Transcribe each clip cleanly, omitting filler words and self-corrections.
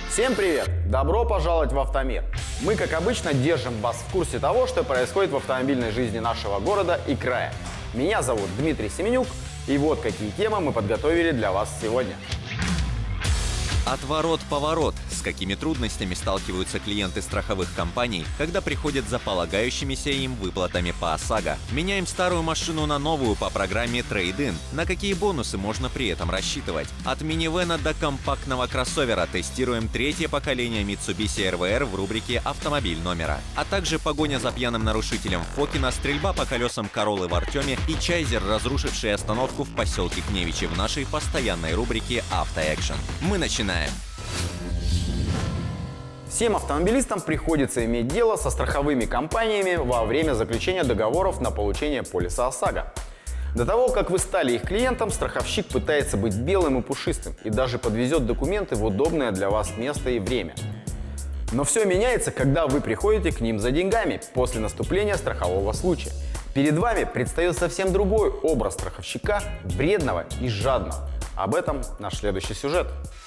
Всем привет! Добро пожаловать в Автомир! Мы, как обычно, держим вас в курсе того, что происходит в автомобильной жизни нашего города и края. Меня зовут Дмитрий Семенюк, и вот какие темы мы подготовили для вас сегодня. Отворот-поворот. С какими трудностями сталкиваются клиенты страховых компаний, когда приходят за полагающимися им выплатами по ОСАГО? Меняем старую машину на новую по программе Trade-in. На какие бонусы можно при этом рассчитывать? От минивэна до компактного кроссовера тестируем третье поколение Mitsubishi RVR в рубрике «Автомобиль номера». А также погоня за пьяным нарушителем Фокина, стрельба по колесам Короллы в Артеме и чайзер, разрушивший остановку в поселке Кневичи в нашей постоянной рубрике «Автоэкшн». Мы начинаем. Всем автомобилистам приходится иметь дело со страховыми компаниями во время заключения договоров на получение полиса ОСАГО. До того, как вы стали их клиентом, страховщик пытается быть белым и пушистым и даже подвезет документы в удобное для вас место и время. Но все меняется, когда вы приходите к ним за деньгами после наступления страхового случая. Перед вами предстает совсем другой образ страховщика, вредного и жадного. Об этом наш следующий сюжет.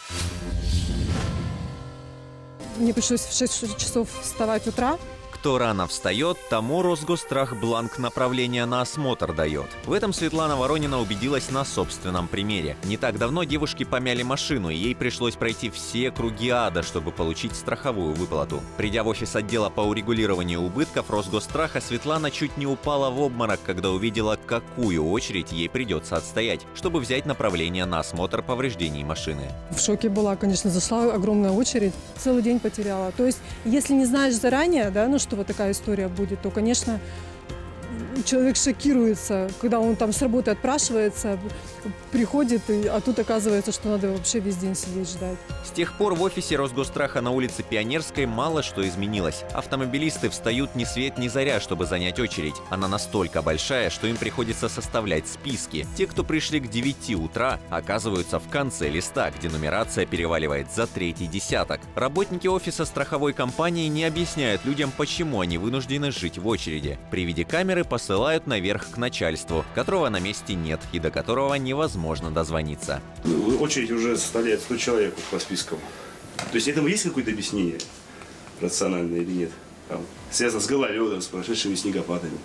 Мне пришлось в 6 часов вставать утра. Кто рано встает, тому Росгосстрах бланк направления на осмотр дает. В этом Светлана Воронина убедилась на собственном примере. Не так давно девушке помяли машину, и ей пришлось пройти все круги ада, чтобы получить страховую выплату. Придя в офис отдела по урегулированию убытков Росгосстраха, Светлана чуть не упала в обморок, когда увидела, какую очередь ей придется отстоять, чтобы взять направление на осмотр повреждений машины. В шоке была, конечно, зашла огромная очередь. Целый день потеряла. То есть, если не знаешь заранее, да, что вот такая история будет, то, конечно, человек шокируется, когда он там с работы отпрашивается, приходит, а тут оказывается, что надо вообще весь день сидеть ждать. С тех пор в офисе Росгосстраха на улице Пионерской мало что изменилось. Автомобилисты встают ни свет ни заря, чтобы занять очередь. Она настолько большая, что им приходится составлять списки. Те, кто пришли к 9 утра, оказываются в конце листа, где нумерация переваливает за третий десяток. Работники офиса страховой компании не объясняют людям, почему они вынуждены жить в очереди. При виде камеры посылают наверх к начальству, которого на месте нет и до которого невозможно дозвониться. Очередь уже составляет 100 человек по спискам. То есть этому есть какое-то объяснение, рациональное или нет? Связано с гололедом, с прошедшими снегопадами.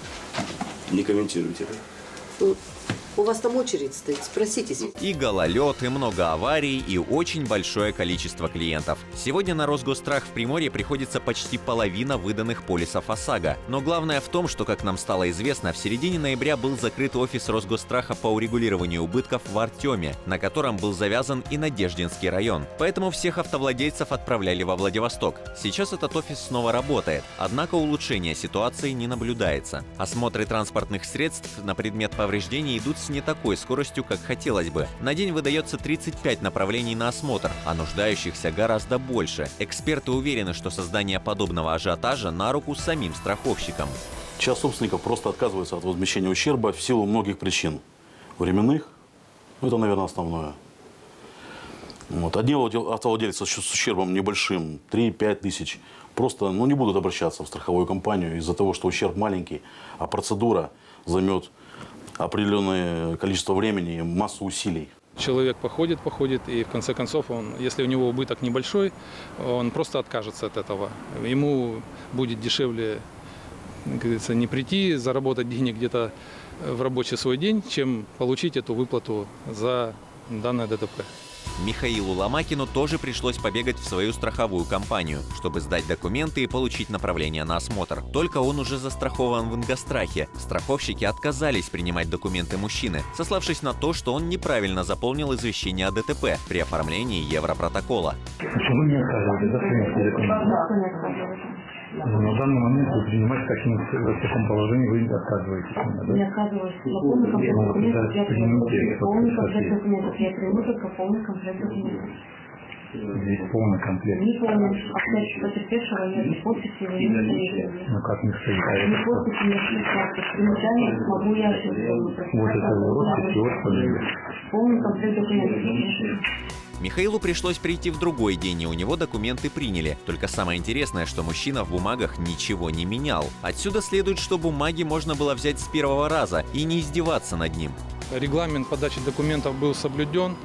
Не комментируйте это. У вас там очередь стоит, спросите. И гололед, и много аварий, и очень большое количество клиентов. Сегодня на Росгосстрах в Приморье приходится почти половина выданных полисов ОСАГО. Но главное в том, что, как нам стало известно, в середине ноября был закрыт офис Росгосстраха по урегулированию убытков в Артеме, на котором был завязан и Надеждинский район. Поэтому всех автовладельцев отправляли во Владивосток. Сейчас этот офис снова работает, однако улучшения ситуации не наблюдается. Осмотры транспортных средств на предмет повреждений идут с не такой скоростью, как хотелось бы. На день выдается 35 направлений на осмотр, а нуждающихся гораздо больше. Эксперты уверены, что создание подобного ажиотажа на руку самим страховщикам. Часть собственников просто отказывается от возмещения ущерба в силу многих причин. Временных, это, наверное, основное. Одни автовладельцы с ущербом небольшим, 3-5 тысяч, просто не будут обращаться в страховую компанию из-за того, что ущерб маленький, а процедура займет определенное количество времени и массу усилий. Человек походит, и в конце концов, если у него убыток небольшой, он просто откажется от этого. Ему будет дешевле, как говорится, не прийти, заработать денег где-то в рабочий свой день, чем получить эту выплату за данное ДТП. Михаилу Ломакину тоже пришлось побегать в свою страховую компанию, чтобы сдать документы и получить направление на осмотр. Только он уже застрахован в Ингосстрахе. Страховщики отказались принимать документы мужчины, сославшись на то, что он неправильно заполнил извещение о ДТП при оформлении Европротокола. Почему не отказываете? За документы? На данный момент вы принимаете в таком положении, вы отказываетесь. Да? Не отказываюсь. На полный комплект документов я приму. Полный комплект документов я приму, только полный комплект документов. Здесь полный комплект. Не полный. А кстати, потерпевшего нет, ни подписи его не стоит. Ну как не стоит? Ни подписи, ни отпечатки. Примечание могу я сейчас. Вот это роспись, вот подойдет. Полный комплект документов. Михаилу пришлось прийти в другой день, и у него документы приняли. Только самое интересное, что мужчина в бумагах ничего не менял. Отсюда следует, что бумаги можно было взять с первого раза и не издеваться над ним. Регламент подачи документов был соблюден.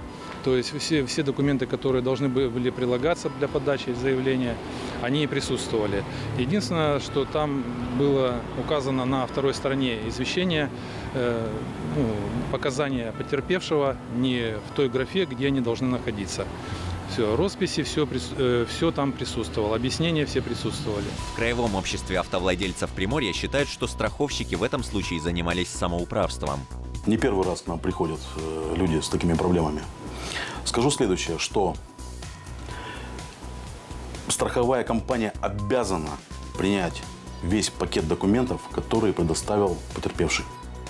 То есть все документы, которые должны были прилагаться для подачи заявления, они присутствовали. Единственное, что там было указано на второй стороне извещения показания потерпевшего не в той графе, где они должны находиться. Все, росписи, все там присутствовало, объяснения все присутствовали. В Краевом обществе автовладельцев Приморья считают, что страховщики в этом случае занимались самоуправством. Не первый раз к нам приходят люди с такими проблемами. Скажу следующее, что страховая компания обязана принять весь пакет документов, который предоставил потерпевший.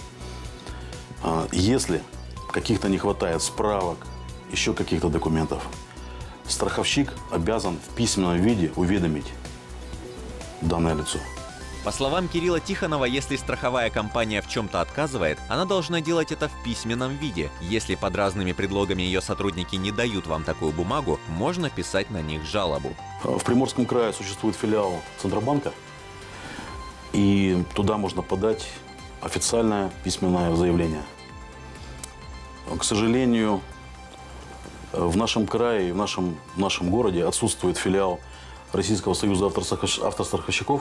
Если каких-то не хватает справок, еще каких-то документов, страховщик обязан в письменном виде уведомить данное лицо. По словам Кирилла Тихонова, если страховая компания в чем-то отказывает, она должна делать это в письменном виде. Если под разными предлогами ее сотрудники не дают вам такую бумагу, можно писать на них жалобу. В Приморском крае существует филиал Центробанка, и туда можно подать официальное письменное заявление. К сожалению, в нашем крае и в нашем городе отсутствует филиал Российского союза автостраховщиков.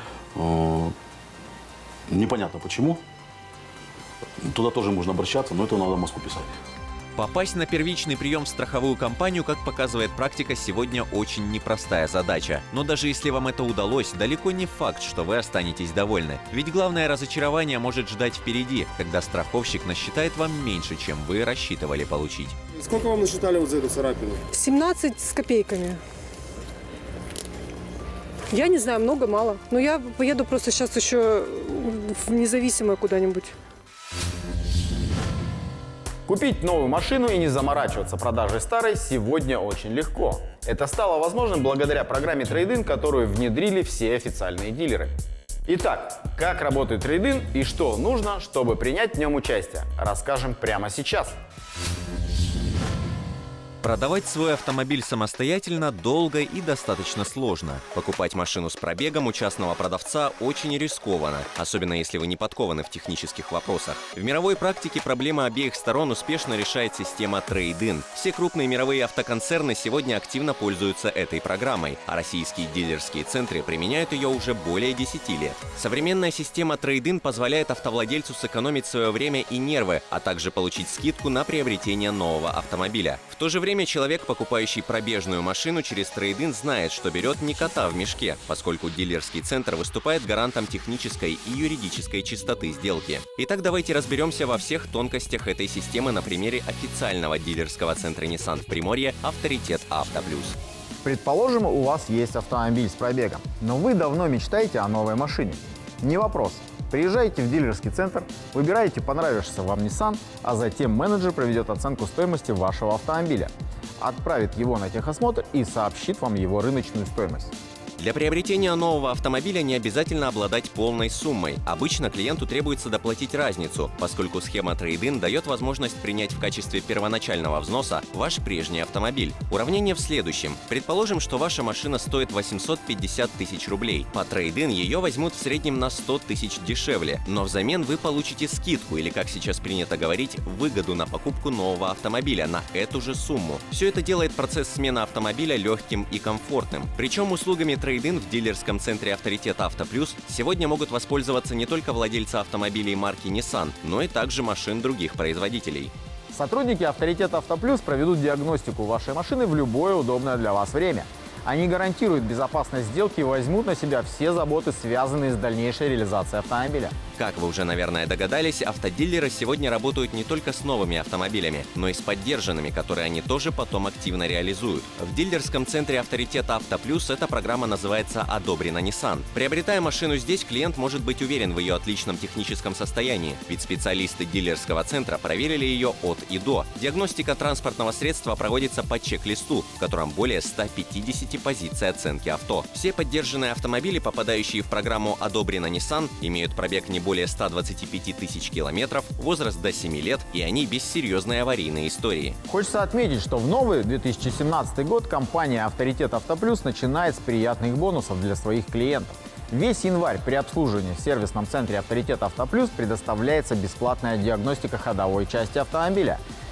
Непонятно почему. Туда тоже можно обращаться, но это надо в Москву писать. Попасть на первичный прием в страховую компанию, как показывает практика, сегодня очень непростая задача. Но даже если вам это удалось, далеко не факт, что вы останетесь довольны. Ведь главное разочарование может ждать впереди, когда страховщик насчитает вам меньше, чем вы рассчитывали получить. Сколько вам насчитали вот за эту царапину? 17 с копейками. Я не знаю, много, мало. Но я поеду просто сейчас еще в независимое куда-нибудь. Купить новую машину и не заморачиваться продажей старой сегодня очень легко. Это стало возможным благодаря программе Trade-in, которую внедрили все официальные дилеры. Итак, как работает Trade-in и что нужно, чтобы принять в нем участие, расскажем прямо сейчас. Продавать свой автомобиль самостоятельно долго и достаточно сложно. Покупать машину с пробегом у частного продавца очень рискованно, особенно если вы не подкованы в технических вопросах. В мировой практике проблема обеих сторон успешно решает система Trade-in. Все крупные мировые автоконцерны сегодня активно пользуются этой программой, а российские дилерские центры применяют ее уже более 10 лет. Современная система Trade-in позволяет автовладельцу сэкономить свое время и нервы, а также получить скидку на приобретение нового автомобиля. В то же время человек, покупающий пробежную машину через Trade-in, знает, что берет не кота в мешке, поскольку дилерский центр выступает гарантом технической и юридической чистоты сделки. Итак, давайте разберемся во всех тонкостях этой системы на примере официального дилерского центра Nissan в Приморье «Авторитет Авто Плюс». Предположим, у вас есть автомобиль с пробегом, но вы давно мечтаете о новой машине. Не вопрос. Приезжаете в дилерский центр, выбираете понравившийся вам Nissan, а затем менеджер проведет оценку стоимости вашего автомобиля, отправит его на техосмотр и сообщит вам его рыночную стоимость. Для приобретения нового автомобиля не обязательно обладать полной суммой. Обычно клиенту требуется доплатить разницу, поскольку схема Trade-in дает возможность принять в качестве первоначального взноса ваш прежний автомобиль. Уравнение в следующем. Предположим, что ваша машина стоит 850 тысяч рублей. По Trade-in ее возьмут в среднем на 100 тысяч дешевле, но взамен вы получите скидку или, как сейчас принято говорить, выгоду на покупку нового автомобиля на эту же сумму. Все это делает процесс смены автомобиля легким и комфортным. Причем услугами Trade-in в дилерском центре «Авторитет Авто Плюс» сегодня могут воспользоваться не только владельцы автомобилей марки Nissan, но и также машин других производителей. Сотрудники «Авторитет Авто Плюс» проведут диагностику вашей машины в любое удобное для вас время. Они гарантируют безопасность сделки и возьмут на себя все заботы, связанные с дальнейшей реализацией автомобиля. Как вы уже, наверное, догадались, автодилеры сегодня работают не только с новыми автомобилями, но и с поддержанными, которые они тоже потом активно реализуют. В дилерском центре «Авторитет Авто Плюс» эта программа называется «Одобрено Nissan». Приобретая машину здесь, клиент может быть уверен в ее отличном техническом состоянии, ведь специалисты дилерского центра проверили ее от и до. Диагностика транспортного средства проводится по чек-листу, в котором более 150 позиций оценки авто. Все поддержанные автомобили, попадающие в программу «Одобрено Nissan», имеют пробег не более 125 тысяч километров, возраст до 7 лет, и они без серьезной аварийной истории. Хочется отметить, что в новый 2017 год компания «Авторитет Авто Плюс» начинает с приятных бонусов для своих клиентов. Весь январь при обслуживании в сервисном центре «Авторитет Авто Плюс» предоставляется бесплатная диагностика ходовой части автомобиля.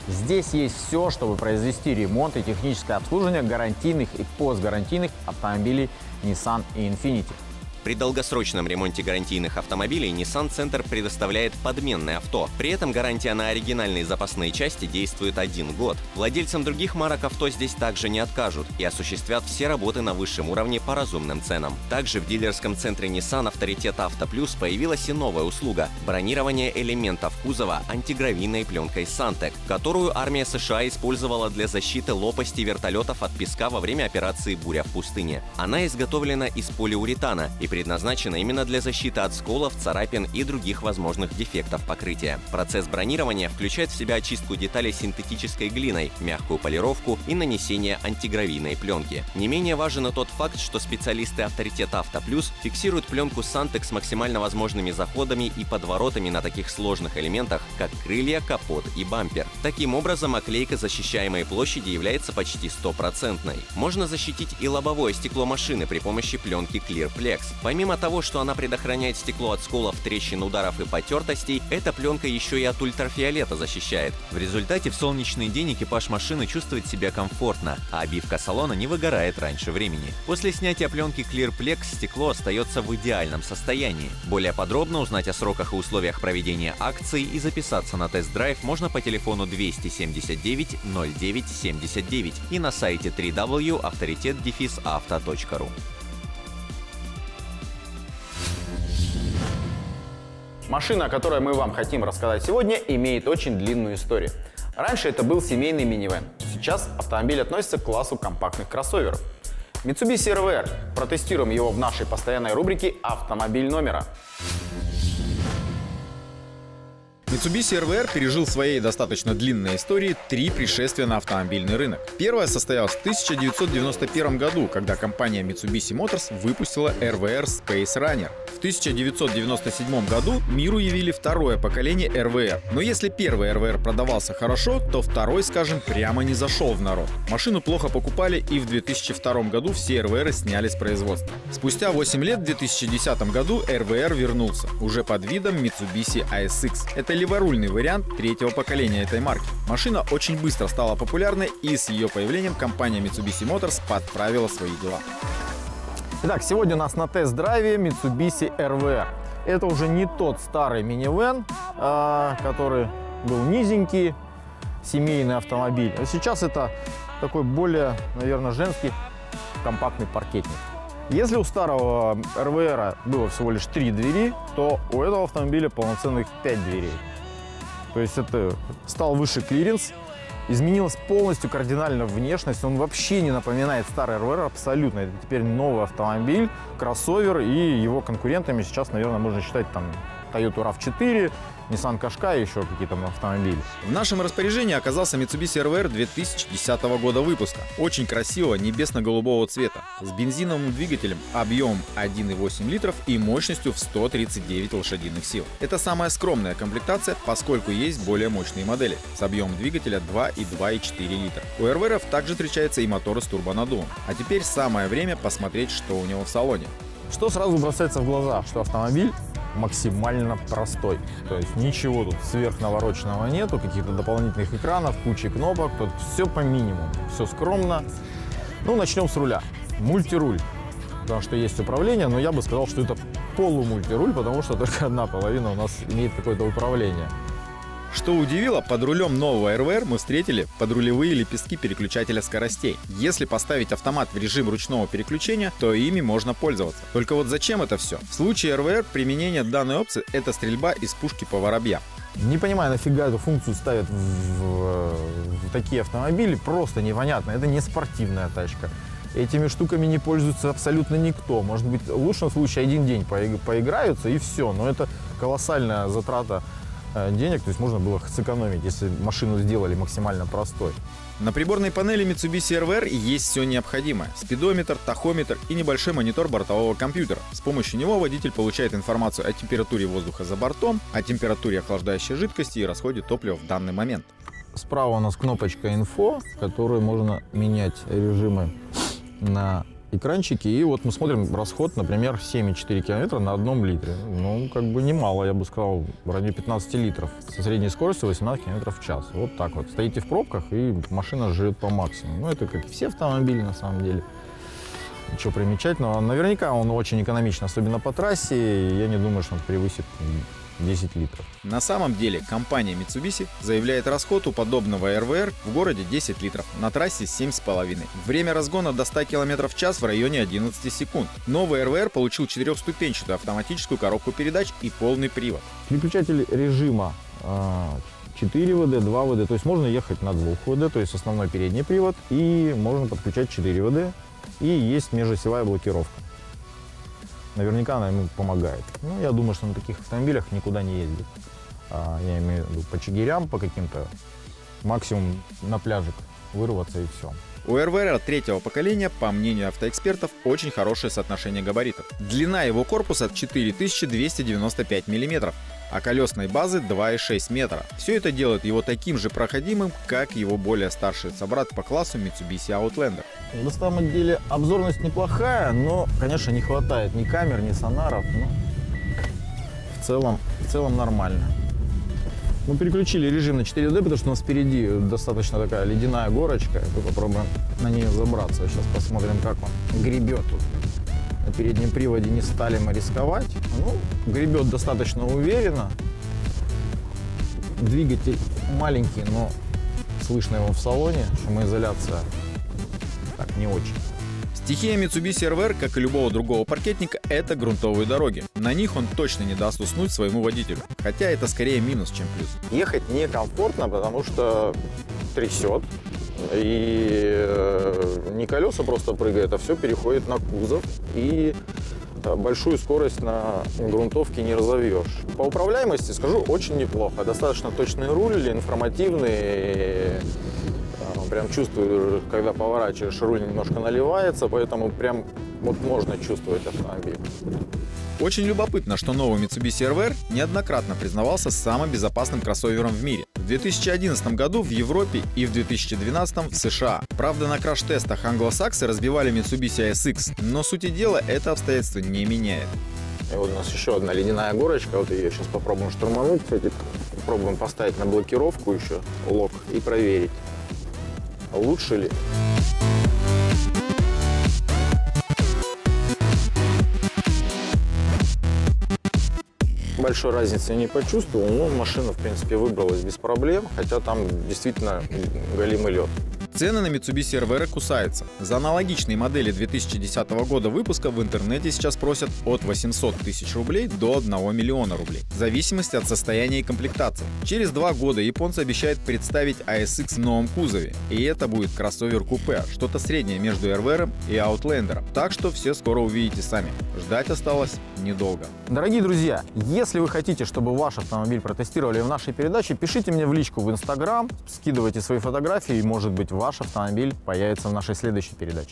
Здесь есть все, чтобы произвести ремонт и техническое обслуживание гарантийных и постгарантийных автомобилей Nissan и Infiniti. При долгосрочном ремонте гарантийных автомобилей Nissan Центр предоставляет подменное авто. При этом гарантия на оригинальные запасные части действует 1 год. Владельцам других марок авто здесь также не откажут и осуществят все работы на высшем уровне по разумным ценам. Также в дилерском центре Nissan Авторитет Авто Плюс появилась и новая услуга – бронирование элементов кузова антигравийной пленкой Santec, которую армия США использовала для защиты лопастей вертолетов от песка во время операции «Буря в пустыне». Она изготовлена из полиуретана и предназначена именно для защиты от сколов, царапин и других возможных дефектов покрытия. Процесс бронирования включает в себя очистку деталей синтетической глиной, мягкую полировку и нанесение антигравийной пленки. Не менее важен и тот факт, что специалисты Авторитета Авто Плюс фиксируют пленку Santec с максимально возможными заходами и подворотами на таких сложных элементах, как крылья, капот и бампер. Таким образом, оклейка защищаемой площади является почти стопроцентной. Можно защитить и лобовое стекло машины при помощи пленки Clearplex. Помимо того, что она предохраняет стекло от сколов, трещин, ударов и потертостей, эта пленка еще и от ультрафиолета защищает. В результате в солнечный день экипаж машины чувствует себя комфортно, а обивка салона не выгорает раньше времени. После снятия пленки Clearplex стекло остается в идеальном состоянии. Более подробно узнать о сроках и условиях проведения акций и записаться на тест-драйв можно по телефону 279 09 79 и на сайте www.autoritet-auto.ru. Машина, о которой мы вам хотим рассказать сегодня, имеет очень длинную историю. Раньше это был семейный минивэн. Сейчас автомобиль относится к классу компактных кроссоверов. Mitsubishi RVR. Протестируем его в нашей постоянной рубрике «Автомобиль номера». Mitsubishi RVR пережил в своей достаточно длинной истории 3 пришествия на автомобильный рынок. Первое состоялось в 1991 году, когда компания Mitsubishi Motors выпустила RVR Space Runner. В 1997 году миру явили второе поколение RVR. Но если первый RVR продавался хорошо, то второй, скажем, прямо не зашел в народ. Машину плохо покупали, и в 2002 году все RVR сняли с производства. Спустя 8 лет в 2010 году RVR вернулся, уже под видом Mitsubishi ASX. Это леворульный вариант третьего поколения этой марки. Машина очень быстро стала популярной, и с ее появлением компания Mitsubishi Motors подправила свои дела. Итак, сегодня у нас на тест-драйве Mitsubishi RVR. Это уже не тот старый минивэн, который был низенький, семейный автомобиль. А сейчас это такой более, наверное, женский компактный паркетник. Если у старого RVR было всего лишь 3 двери, то у этого автомобиля полноценных 5 дверей. То есть это стал выше клиренс, изменилась полностью кардинально внешность. Он вообще не напоминает старый RVR абсолютно. Это теперь новый автомобиль, кроссовер, и его конкурентами сейчас, наверное, можно считать там Toyota RAV4, Nissan Qashqai и еще какие-то автомобили. В нашем распоряжении оказался Mitsubishi RVR 2010 года выпуска. Очень красивого небесно-голубого цвета, с бензиновым двигателем объемом 1,8 литров и мощностью в 139 лошадиных сил. Это самая скромная комплектация, поскольку есть более мощные модели с объемом двигателя 2 и 2,4 литра. У RVR также встречаются и моторы с турбонаддувом. А теперь самое время посмотреть, что у него в салоне. Что сразу бросается в глаза, что автомобиль максимально простой. То есть ничего тут сверхнавороченного нету, каких-то дополнительных экранов, кучи кнопок. Тут все по минимуму, все скромно. Ну, начнем с руля. Мультируль. Потому что есть управление, но я бы сказал, что это полумультируль, потому что только одна половина у нас имеет какое-то управление. Что удивило, под рулем нового RVR мы встретили подрулевые лепестки переключателя скоростей. Если поставить автомат в режим ручного переключения, то ими можно пользоваться. Только вот зачем это все? В случае RVR применение данной опции — это стрельба из пушки по воробьям. Не понимаю, нафига эту функцию ставят в такие автомобили, просто непонятно. Это не спортивная тачка. Этими штуками не пользуется абсолютно никто. Может быть, в лучшем случае один день поиграются и все. Но это колоссальная затрата денег, то есть можно было сэкономить, если машину сделали максимально простой. На приборной панели Mitsubishi RVR есть все необходимое. Спидометр, тахометр и небольшой монитор бортового компьютера. С помощью него водитель получает информацию о температуре воздуха за бортом, о температуре охлаждающей жидкости и расходе топлива в данный момент. Справа у нас кнопочка «Инфо», в которой можно менять режимы на экранчики, и вот мы смотрим расход, например, 7,4 километра на 1 литре. Ну, как бы немало, я бы сказал, в районе 15 литров. Со средней скоростью 18 километров в час. Вот так вот. Стоите в пробках, и машина жрет по максимуму. Ну, это как и все автомобили, на самом деле. Ничего примечательного. Наверняка он очень экономичен, особенно по трассе. Я не думаю, что он превысит 10 литров. На самом деле компания Mitsubishi заявляет расход у подобного РВР в городе 10 литров, на трассе 7,5. Время разгона до 100 км в час в районе 11 секунд. Новый РВР получил 4-ступенчатую автоматическую коробку передач и полный привод. Переключатель режима 4 ВД, 2 ВД, то есть можно ехать на 2 ВД, то есть основной передний привод, и можно подключать 4 ВД, и есть межосевая блокировка. Наверняка она ему помогает. Ну, я думаю, что на таких автомобилях никуда не ездит. Я имею в виду по чигирям, по каким-то, максимум на пляжик вырваться и все. У РВР третьего поколения, по мнению автоэкспертов, очень хорошее соотношение габаритов. Длина его корпуса 4295 мм, а колесной базы 2,6 метра. Все это делает его таким же проходимым, как его более старший собрат по классу Mitsubishi Outlander. На самом деле обзорность неплохая, но, конечно, не хватает ни камер, ни сонаров. Но в целом нормально. Мы переключили режим на 4D, потому что у нас впереди достаточно такая ледяная горочка. Мы попробуем на нее забраться. Сейчас посмотрим, как он гребет тут. На переднем приводе не стали мы рисковать. Ну, гребет достаточно уверенно. Двигатель маленький, но слышно его в салоне. Шумоизоляция так не очень. Стихия Mitsubishi RVR, как и любого другого паркетника, это грунтовые дороги. На них он точно не даст уснуть своему водителю. Хотя это скорее минус, чем плюс. Ехать некомфортно, потому что трясет. И не колеса просто прыгают, а все переходит на кузов. И большую скорость на грунтовке не разовьешь. По управляемости, скажу, очень неплохо. Достаточно точный руль, информативный. Прям чувствую, когда поворачиваешь, руль немножко наливается, поэтому прям вот можно чувствовать автомобиль. Очень любопытно, что новый Mitsubishi RVR неоднократно признавался самым безопасным кроссовером в мире. В 2011 году в Европе и в 2012 в США. Правда, на краш-тестах англосаксы разбивали Mitsubishi ASX, но сути дела это обстоятельство не меняет. И вот у нас еще одна ледяная горочка, вот ее сейчас попробуем штурмануть, кстати, попробуем поставить на блокировку еще лок и проверить, лучше ли. Большой разницы не почувствовал, но машина, в принципе, выбралась без проблем, хотя там действительно галимый лед. Цены на Mitsubishi RVR кусаются. За аналогичные модели 2010 года выпуска в интернете сейчас просят от 800 тысяч рублей до 1 миллиона рублей, в зависимости от состояния и комплектации. Через 2 года японцы обещают представить ASX в новом кузове, и это будет кроссовер-купе, что-то среднее между RVR и Outlander. Так что все скоро увидите сами. Ждать осталось недолго. Дорогие друзья, если вы хотите, чтобы ваш автомобиль протестировали в нашей передаче, пишите мне в личку в Instagram, скидывайте свои фотографии, и, может быть, ваш автомобиль появится в нашей следующей передаче.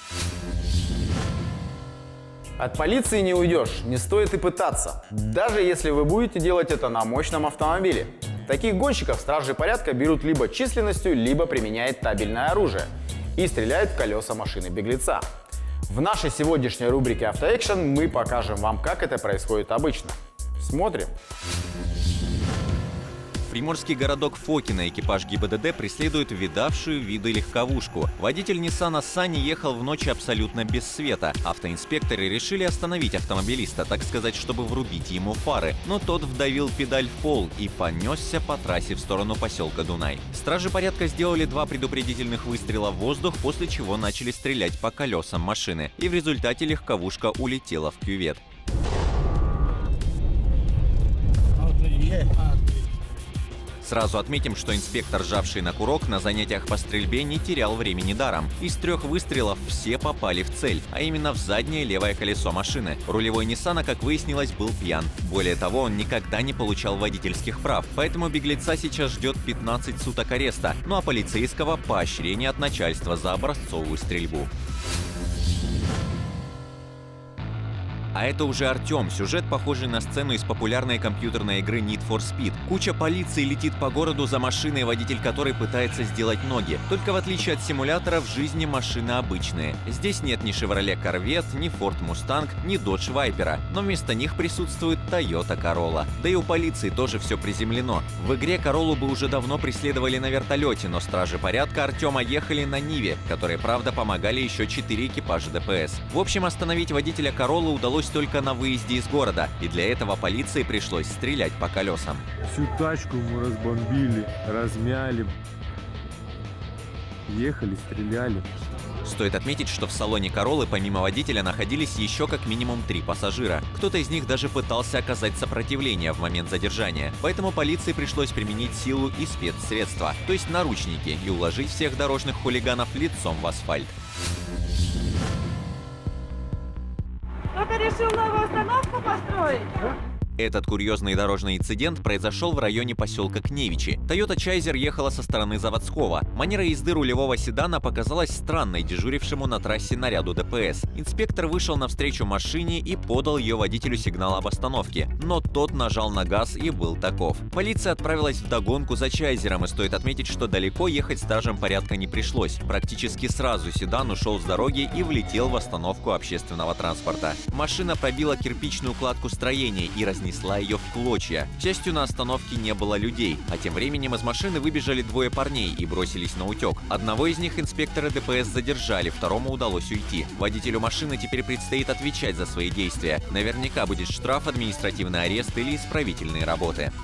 От полиции не уйдешь, не стоит и пытаться, даже если вы будете делать это на мощном автомобиле. Таких гонщиков стражи порядка берут либо численностью, либо применяют табельное оружие и стреляют в колеса машины беглеца. В нашей сегодняшней рубрике «Автоэкшн» мы покажем вам, как это происходит обычно. Смотрим. Приморский городок Фокино экипаж ГИБДД преследует видавшую виды легковушку. Водитель Ниссана Санни ехал в ночь абсолютно без света. Автоинспекторы решили остановить автомобилиста, так сказать, чтобы врубить ему фары. Но тот вдавил педаль в пол и понесся по трассе в сторону поселка Дунай. Стражи порядка сделали 2 предупредительных выстрела в воздух, после чего начали стрелять по колесам машины. И в результате легковушка улетела в кювет. Сразу отметим, что инспектор, жавший на курок, на занятиях по стрельбе не терял времени даром. Из 3 выстрелов все попали в цель, а именно в заднее левое колесо машины. Рулевой Ниссана, как выяснилось, был пьян. Более того, он никогда не получал водительских прав, поэтому беглеца сейчас ждет 15 суток ареста, ну а полицейского – поощрение от начальства за образцовую стрельбу. А это уже Артем. Сюжет, похожий на сцену из популярной компьютерной игры Need for Speed. Куча полиции летит по городу за машиной, водитель которой пытается сделать ноги. Только в отличие от симулятора, в жизни машины обычные. Здесь нет ни Chevrolet Corvette, ни Ford Mustang, ни Dodge Viper, но вместо них присутствует Toyota Corolla. Да и у полиции тоже все приземлено. В игре Короллу бы уже давно преследовали на вертолете, но стражи порядка Артема ехали на Ниве, которые, правда, помогали еще 4 экипажа ДПС. В общем, остановить водителя Короллы удалось только на выезде из города, и для этого полиции пришлось стрелять по колесам. Всю тачку мы разбомбили, размяли, ехали, стреляли. Стоит отметить, что в салоне Короллы помимо водителя находились еще как минимум 3 пассажира. Кто-то из них даже пытался оказать сопротивление в момент задержания, поэтому полиции пришлось применить силу и спецсредства, то есть наручники, и уложить всех дорожных хулиганов лицом в асфальт. Кто-то решил новую остановку построить? Этот курьезный дорожный инцидент произошел в районе поселка Кневичи. Toyota Chaser ехала со стороны Заводского. Манера езды рулевого седана показалась странной дежурившему на трассе наряду ДПС. Инспектор вышел навстречу машине и подал ее водителю сигнал об остановке, но тот нажал на газ и был таков. Полиция отправилась вдогонку за Чайзером, и стоит отметить, что далеко ехать стражам порядка не пришлось. Практически сразу седан ушел с дороги и влетел в остановку общественного транспорта. Машина пробила кирпичную кладку строения и разнесла ее в клочья. К счастью, на остановке не было людей, а тем временем из машины выбежали 2 парней и бросились на утек. Одного из них инспекторы ДПС задержали, второму удалось уйти. Водителю машины теперь предстоит отвечать за свои действия. Наверняка будет штраф, административный арест или исправительные работы.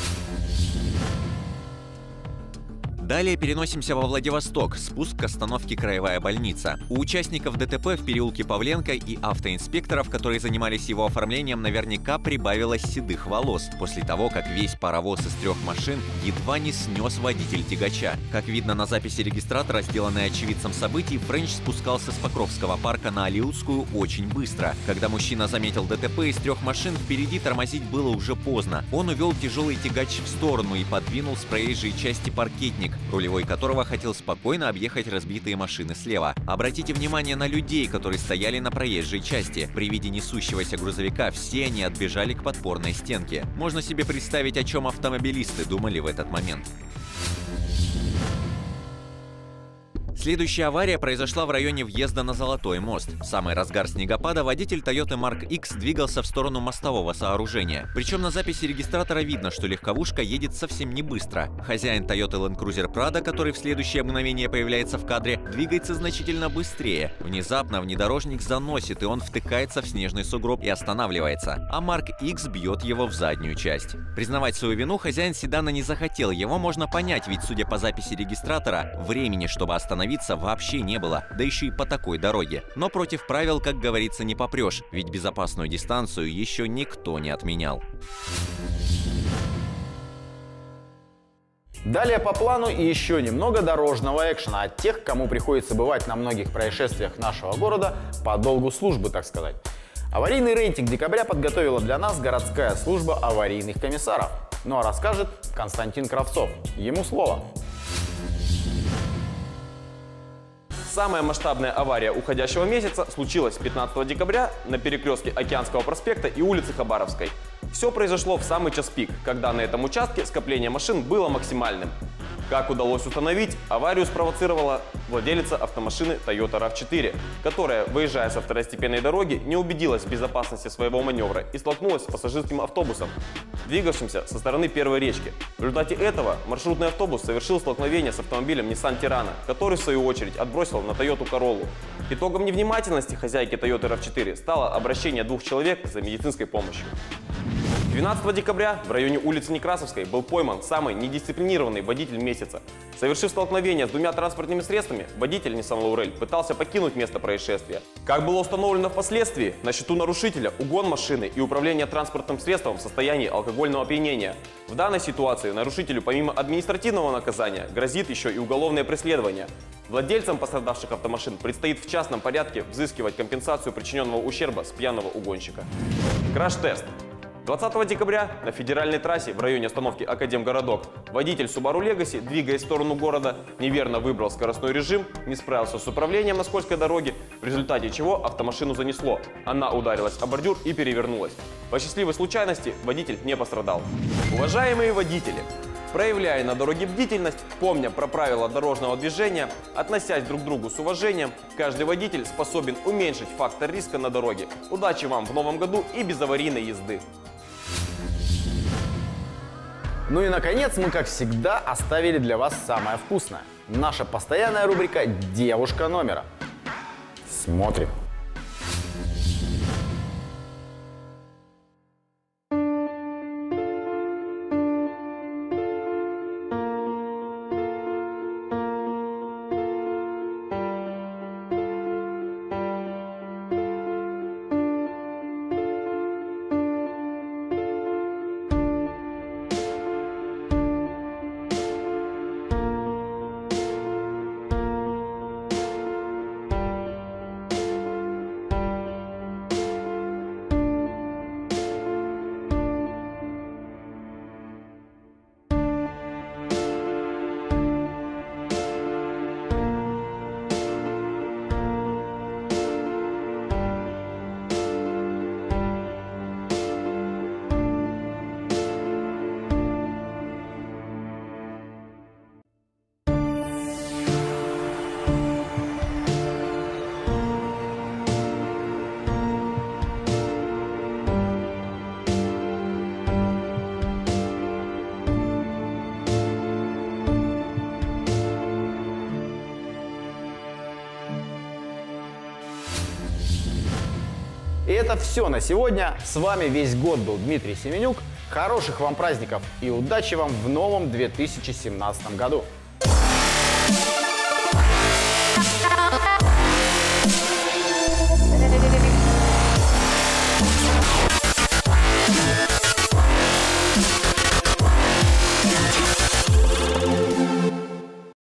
Далее переносимся во Владивосток, спуск к остановке Краевая больница. У участников ДТП в переулке Павленко и автоинспекторов, которые занимались его оформлением, наверняка прибавилось седых волос после того, как весь паровоз из 3 машин едва не снес водитель тягача. Как видно на записи регистратора, сделанной очевидцем событий, Френч спускался с Покровского парка на Алиутскую очень быстро. Когда мужчина заметил ДТП из 3 машин, впереди тормозить было уже поздно. Он увел тяжелый тягач в сторону и подвинул с проезжей части паркетник, рулевой которого хотел спокойно объехать разбитые машины слева. Обратите внимание на людей, которые стояли на проезжей части. При виде несущегося грузовика все они отбежали к подпорной стенке. Можно себе представить, о чем автомобилисты думали в этот момент. Следующая авария произошла в районе въезда на Золотой мост. В самый разгар снегопада водитель Toyota Mark X двигался в сторону мостового сооружения. Причем на записи регистратора видно, что легковушка едет совсем не быстро. Хозяин Toyota Land Cruiser Prado, который в следующее мгновение появляется в кадре, двигается значительно быстрее. Внезапно внедорожник заносит, и он втыкается в снежный сугроб и останавливается. А Mark X бьет его в заднюю часть. Признавать свою вину хозяин седана не захотел. Его можно понять, ведь, судя по записи регистратора, времени, чтобы остановиться, вообще не было, да еще и по такой дороге. Но против правил, как говорится, не попрешь, ведь безопасную дистанцию еще никто не отменял. Далее по плану и еще немного дорожного экшена от тех, кому приходится бывать на многих происшествиях нашего города по долгу службы, так сказать. Аварийный рейтинг декабря подготовила для нас городская служба аварийных комиссаров. Ну а расскажет Константин Кравцов. Ему слово. Самая масштабная авария уходящего месяца случилась 15 декабря на перекрестке Океанского проспекта и улицы Хабаровской. Все произошло в самый час пик, когда на этом участке скопление машин было максимальным. Как удалось установить, аварию спровоцировала владелица автомашины Toyota RAV4, которая, выезжая со второстепенной дороги, не убедилась в безопасности своего маневра и столкнулась с пассажирским автобусом, двигавшимся со стороны Первой речки. В результате этого маршрутный автобус совершил столкновение с автомобилем Nissan Terrano, который, в свою очередь, отбросил на Toyota Corolla. Итогом невнимательности хозяйки Toyota RAV4 стало обращение 2 человек за медицинской помощью. 12 декабря в районе улицы Некрасовской был пойман самый недисциплинированный водитель месяца. Совершив столкновение с 2 транспортными средствами, водитель Nissan Laurel пытался покинуть место происшествия. Как было установлено впоследствии, на счету нарушителя угон машины и управление транспортным средством в состоянии алкогольного опьянения. В данной ситуации нарушителю помимо административного наказания грозит еще и уголовное преследование. Владельцам пострадавших автомашин предстоит в частном порядке взыскивать компенсацию причиненного ущерба с пьяного угонщика. Краш-тест. 20 декабря на федеральной трассе в районе остановки Академгородок водитель Subaru Legacy, двигаясь в сторону города, неверно выбрал скоростной режим, не справился с управлением на скользкой дороге в результате чего автомашину занесло. Она ударилась о бордюр и перевернулась. По счастливой случайности водитель не пострадал. Уважаемые водители! Проявляя на дороге бдительность, помня про правила дорожного движения, относясь друг к другу с уважением, каждый водитель способен уменьшить фактор риска на дороге. Удачи вам в новом году и безаварийной езды! Ну и наконец мы, как всегда, оставили для вас самое вкусное. Наша постоянная рубрика «Девушка номера». Смотрим. И это все на сегодня. С вами весь год был Дмитрий Семенюк. Хороших вам праздников и удачи вам в новом 2017 году.